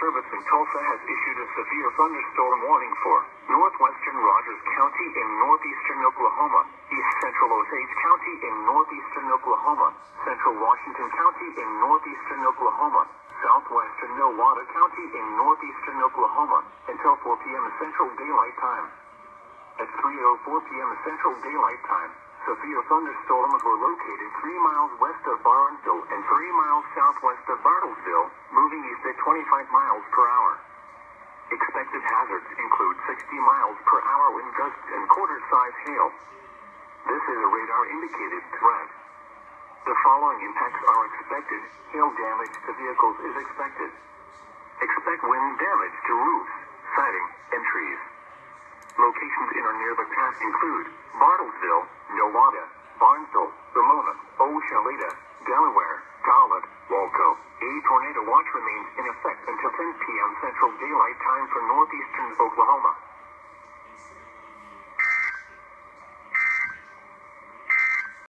Service in Tulsa has issued a severe thunderstorm warning for northwestern Rogers County in northeastern Oklahoma, east central Osage County in northeastern Oklahoma, central Washington County in northeastern Oklahoma, southwestern NOAA County in northeastern Oklahoma, until 4 p.m. Central Daylight Time. At 3:04 p.m. Central Daylight Time, severe thunderstorms were located 3 miles west of Barnesville and 3 miles southwest of Bartlesville, moving east at 25 miles per hour. Expected hazards include 60 miles per hour wind gusts and quarter-size hail. This is a radar-indicated threat. The following impacts are expected. Hail damage to vehicles is expected. Expect wind damage to roofs, siding, and trees. Locations in or near the path include Bartlesville, NOAA, Barnesville, Ramona, Oshaleta, Delaware, Garland, Walco. A tornado watch remains in effect until 10 p.m. Central Daylight Time for northeastern Oklahoma.